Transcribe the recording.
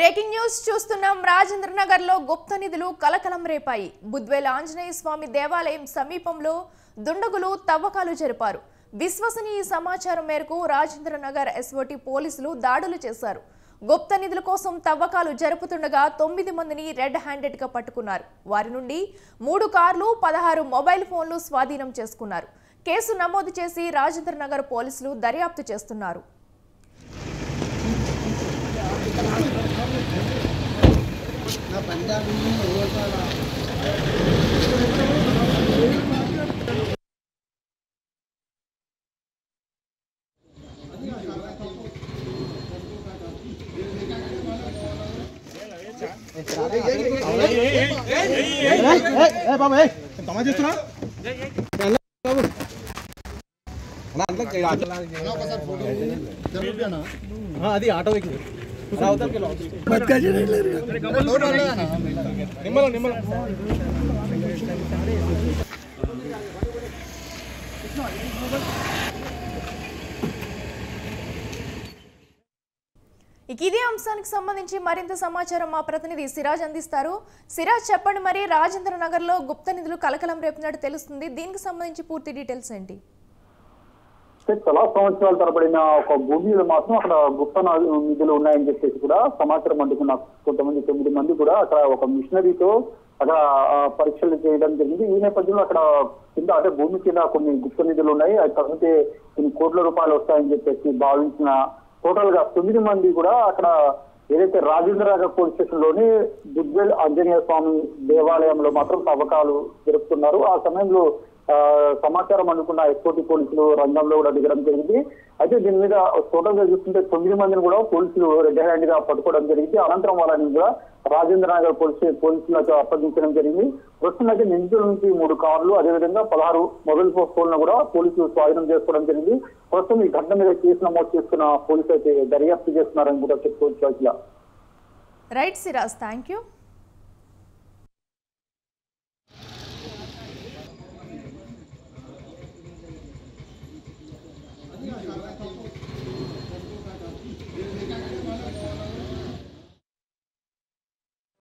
Breaking news చూస్తున్నాం. రాజేంద్ర నగర్ లో గుప్త నిధులు కలకలం రేపాయి. బుద్వేల ఆంజనేయ స్వామి దేవాలయం సమీపంలో దుండగులు తవ్వకాలు జరిపారు. విశ్వసనీయ సమాచారం మేరకు రాజేంద్ర నగర్ ఎస్ఓటి పోలీసులు దాడులు చేశారు. గుప్త నిధుల కోసం తవ్వకాలు జరుపుతుండగా 9 మందిని రెడ్ హ్యాండెడ్ గా పట్టుకున్నారు. వారి నుండి 3 కార్లు 16 మొబైల్ ఫోన్లు స్వాధీనం చేసుకున్నారు. కేసు నమోదు చేసి రాజేంద్ర నగర్ పోలీసులు దర్యాప్తు చేస్తున్నారు. అది ఆటో ఇదే అంశానికి సంబంధించి మరింత సమాచారం మా ప్రతినిధి సిరాజ్ అందిస్తారు. సిరాజ్, చెప్పండి, మరి రాజేంద్ర నగర్ లో గుప్త నిధులు కలకలం రేపినట్టు తెలుస్తుంది. దీనికి సంబంధించి పూర్తి డీటెయిల్స్ ఏంటి? చాలా సంవత్సరాల తరబడిన ఒక భూమిలో మాత్రం అక్కడ గుప్త నిధులు ఉన్నాయని చెప్పేసి కూడా సమాచారం అందుకున్న కొంతమంది 9 మంది కూడా అక్కడ ఒక మిషనరీతో అక్కడ పరీక్షలు చేయడం జరిగింది. ఈ నేపథ్యంలో అక్కడ కింద అంటే భూమి కింద కొన్ని గుప్త నిధులు ఉన్నాయి, అది తగ్గితే కొన్ని కోట్ల రూపాయలు వస్తాయని చెప్పేసి భావించిన టోటల్ గా 9 మంది కూడా అక్కడ ఏదైతే రాజేంద్ర నగర్ పోలీస్ స్టేషన్ లోని బుద్వేల్ ఆంజనేయ స్వామి దేవాలయంలో మాత్రం తవ్వకాలు జరుపుతున్నారు. ఆ సమయంలో సమాచారం అందుకున్న ఎస్ఓటి పోలీసులు రంగంలో కూడా దిగడం జరిగింది. అయితే దీని మీద టోటల్ గా చూస్తుంటే 9 మందిని కూడా పోలీసులు రెడ్ హ్యాండ్ గా పట్టుకోవడం జరిగింది. అనంతరం వాళ్ళని కూడా రాజేంద్ర నగర్ పోలీసులకు అప్పగించడం జరిగింది. ప్రస్తుతం అయితే నిందితుల నుంచి 3 కార్లు, అదేవిధంగా 16 మొబైల్ ఫోన్లను కూడా పోలీసులు స్వాధీనం చేసుకోవడం జరిగింది. ప్రస్తుతం ఈ ఘటన మీద కేసు నమోదు చేసుకున్న పోలీసులు అయితే దర్యాప్తు చేస్తున్నారని కూడా చెప్పుకోవచ్చు. Right Siraj, thank you.